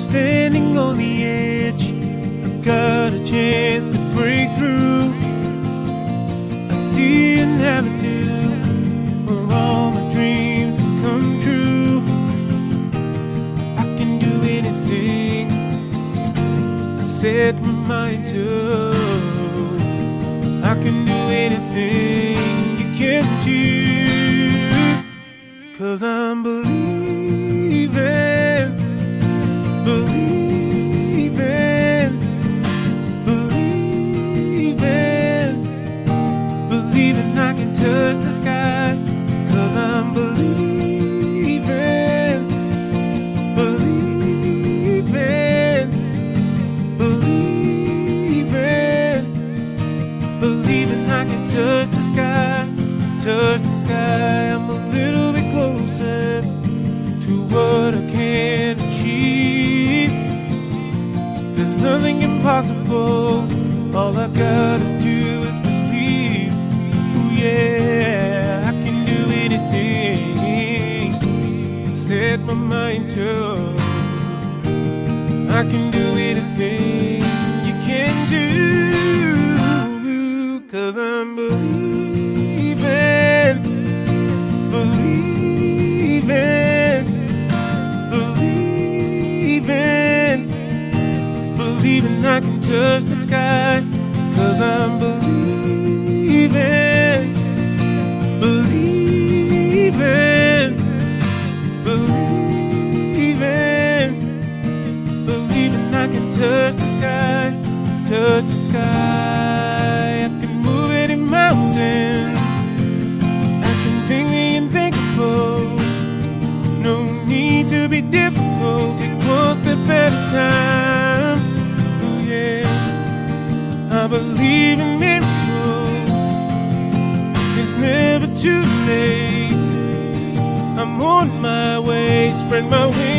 standing on the edge. I've got a chance to break through. I see an avenue where all my dreams can come true. I can do anything I set my mind to. I can do anything you can do. 'Cause I'm believing, believing, believing, believing I can touch the sky. 'Cause I'm believing, believing, believing, believing I can touch the sky, touch the sky. I'm a little bit closer to what I can achieve. There's nothing impossible. All I gotta do is believe. Ooh, yeah, I can do anything I set my mind to. I can do anything you can do. 'Cause I'm believing, believing, believing, believing I can touch the sky. 'Cause I'm believing, believing, believing, believing I can touch the sky, touch the sky. I can move any mountains. I can think the unthinkable. No need to be difficult. Take one step at a time. Oh yeah, I believe in miracles. It's never too late. I'm on my way. Spread my wings.